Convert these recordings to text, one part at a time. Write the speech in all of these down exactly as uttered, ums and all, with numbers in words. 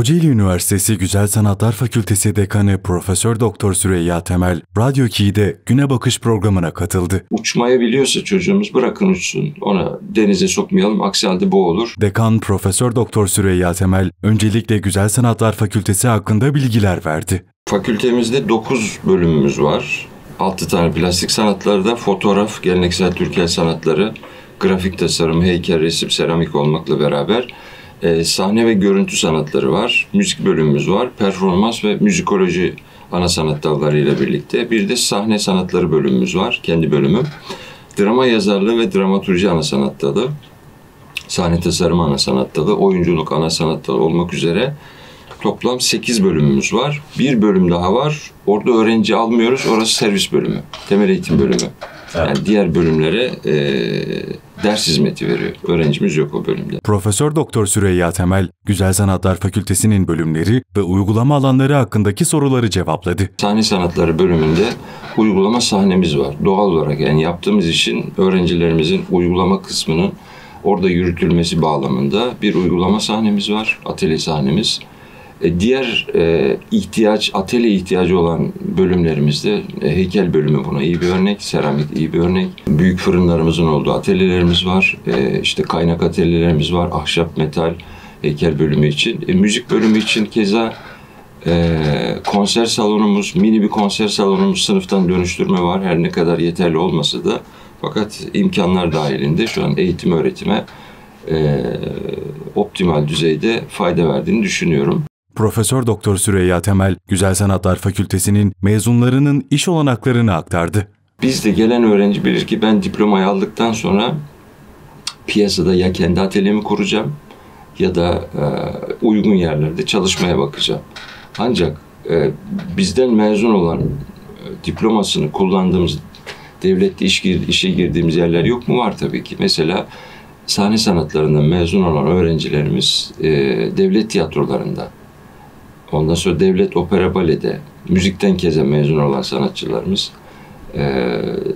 Kocaeli Üniversitesi Güzel Sanatlar Fakültesi Dekanı Profesör Doktor Süreyya Temel, Radyo iki'de Güne Bakış programına katıldı. Uçmayı biliyorsa çocuğumuz bırakın uçsun. Ona denize sokmayalım, aksi halde boğulur. Dekan Profesör Doktor Süreyya Temel, öncelikle Güzel Sanatlar Fakültesi hakkında bilgiler verdi. Fakültemizde dokuz bölümümüz var. altı tane plastik sanatlarda, fotoğraf, geleneksel Türk sanatları, grafik tasarım, heykel, resim, seramik olmakla beraber e, sahne ve görüntü sanatları var. Müzik bölümümüz var. Performans ve müzikoloji ana sanat dallarıyla birlikte. Bir de sahne sanatları bölümümüz var. Kendi bölümüm. Drama yazarlığı ve dramaturji ana sanat dalı. Sahne tasarımı ana sanat dalı. Oyunculuk ana sanat dalı olmak üzere toplam sekiz bölümümüz var. Bir bölüm daha var. Orada öğrenci almıyoruz. Orası servis bölümü. Temel eğitim bölümü. Evet. Yani diğer bölümlere e, ders hizmeti veriyor. Öğrencimiz yok o bölümde. Profesör Doktor Süreyya Temel, Güzel Sanatlar Fakültesi'nin bölümleri ve uygulama alanları hakkındaki soruları cevapladı. Sahne sanatları bölümünde uygulama sahnemiz var. Doğal olarak yani yaptığımız işin öğrencilerimizin uygulama kısmının orada yürütülmesi bağlamında bir uygulama sahnemiz var. Atölye sahnemiz. Diğer e, ihtiyaç, atölye ihtiyacı olan bölümlerimizde e, heykel bölümü buna iyi bir örnek, seramik iyi bir örnek. Büyük fırınlarımızın olduğu atölyelerimiz var. E, işte kaynak atölyelerimiz var. Ahşap, metal, heykel bölümü için. E, müzik bölümü için keza e, konser salonumuz, mini bir konser salonumuz, sınıftan dönüştürme var. Her ne kadar yeterli olmasa da fakat imkanlar dahilinde şu an eğitim öğretime e, optimal düzeyde fayda verdiğini düşünüyorum. Profesör Doktor Süreyya Temel, Güzel Sanatlar Fakültesi'nin mezunlarının iş olanaklarını aktardı. Bizde gelen öğrenci bilir ki ben diplomayı aldıktan sonra piyasada ya kendi atölyemi kuracağım ya da e, uygun yerlerde çalışmaya bakacağım. Ancak e, bizden mezun olan e, diplomasını kullandığımız devlette iş, işe girdiğimiz yerler yok mu? Var tabii ki. Mesela sahne sanatlarından mezun olan öğrencilerimiz e, devlet tiyatrolarında, ondan sonra devlet opera balede, müzikten keza mezun olan sanatçılarımız e,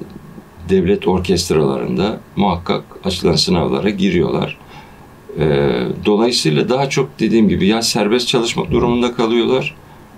devlet orkestralarında muhakkak açılan sınavlara giriyorlar. E, dolayısıyla daha çok dediğim gibi ya serbest çalışmak durumunda kalıyorlar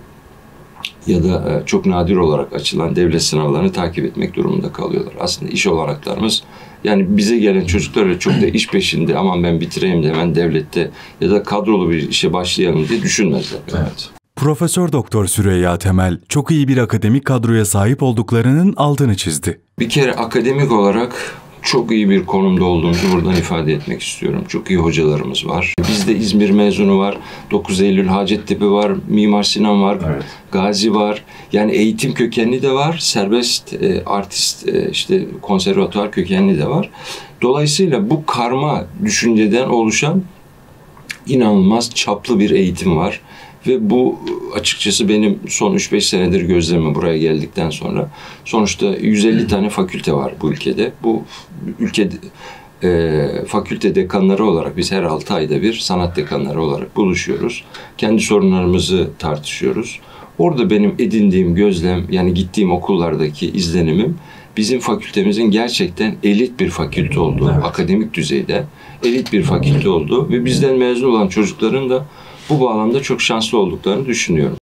ya da e, çok nadir olarak açılan devlet sınavlarını takip etmek durumunda kalıyorlar. Aslında iş olanaklarımız, yani bize gelen çocuklar öyle çok da iş peşinde, aman ben bitireyim de hemen devlette ya da kadrolu bir işe başlayalım diye düşünmezler. Evet. Profesör Doktor Süreyya Temel, çok iyi bir akademik kadroya sahip olduklarının altını çizdi. Bir kere akademik olarak çok iyi bir konumda olduğumuzu buradan ifade etmek istiyorum. Çok iyi hocalarımız var. Bizde İzmir mezunu var, dokuz Eylül Hacettepe var, Mimar Sinan var, evet. Gazi var. Yani eğitim kökenli de var, serbest e, artist, e, işte konservatuvar kökenli de var. Dolayısıyla bu karma düşünceden oluşan inanılmaz çaplı bir eğitim var. Ve bu açıkçası benim son üç beş senedir gözlemim buraya geldikten sonra. Sonuçta yüz elli tane fakülte var bu ülkede. Bu ülke e, fakülte dekanları olarak biz her altı ayda bir sanat dekanları olarak buluşuyoruz. Kendi sorunlarımızı tartışıyoruz. Orada benim edindiğim gözlem, yani gittiğim okullardaki izlenimim, bizim fakültemizin gerçekten elit bir fakülte olduğu, evet. Akademik düzeyde elit bir fakülte olduğu ve bizden mezun olan çocukların da bu bağlamda çok şanslı olduklarını düşünüyorum.